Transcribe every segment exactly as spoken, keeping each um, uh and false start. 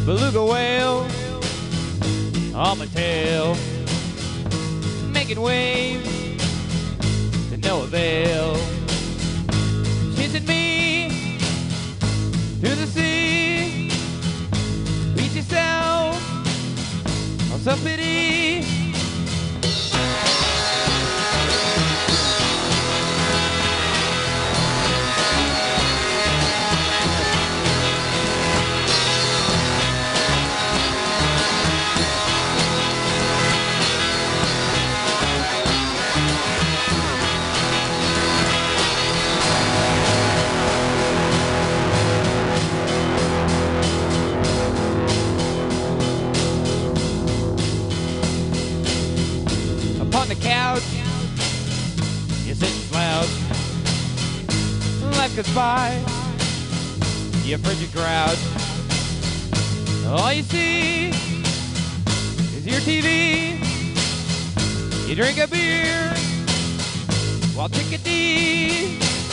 beluga whale on my tail, making waves to no avail, chasing me to the sea. Beat yourself on self-pity. Upon the couch, you sit and slouch. Life goes by, you frigid grouch. All you see is your T V. You drink a beer while chickadee.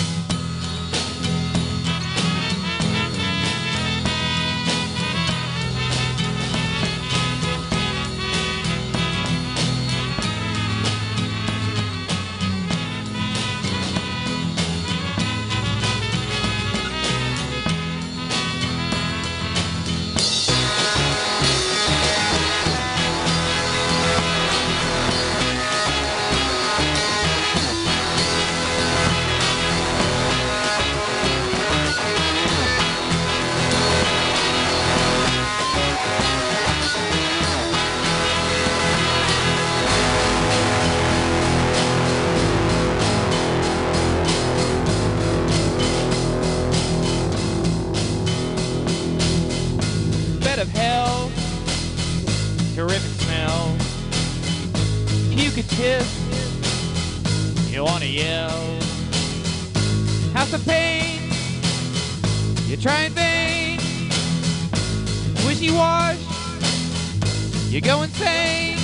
Of hell, terrific smell. You could kiss, you wanna yell. House of pain, you try in vain. Wishy-wash, you go insane.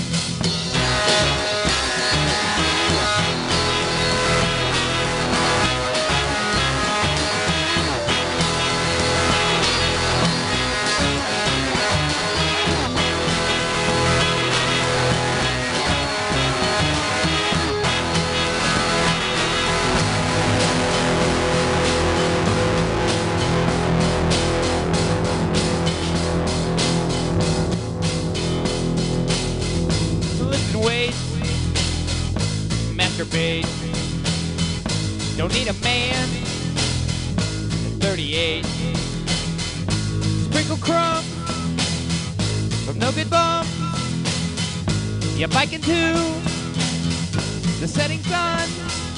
Wait, masturbate. Don't need a man at thirty-eight. Sprinkle crumbs from no good bums. You bike into the setting sun.